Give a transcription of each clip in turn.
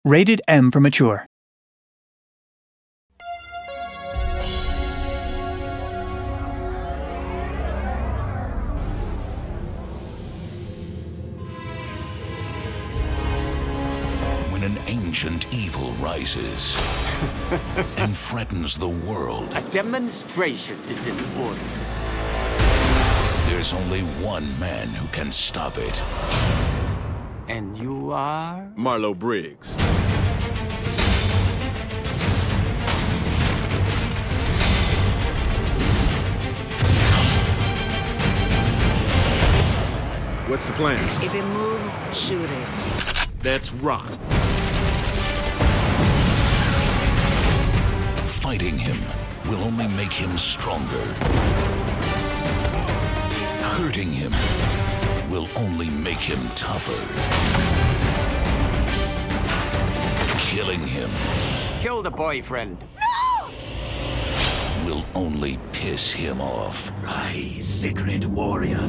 Rated M for mature. When an ancient evil rises and threatens the world, A demonstration is in order. there's only one man who can stop it. And you are? Marlow Briggs. What's the plan? If it moves, shoot it. That's rock. Fighting him will only make him stronger. Hurting him will only make him tougher. Killing him Kill the boyfriend. will only piss him off. Rise, secret warrior.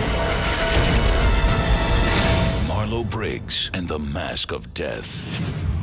Marlow Briggs and the Mask of Death.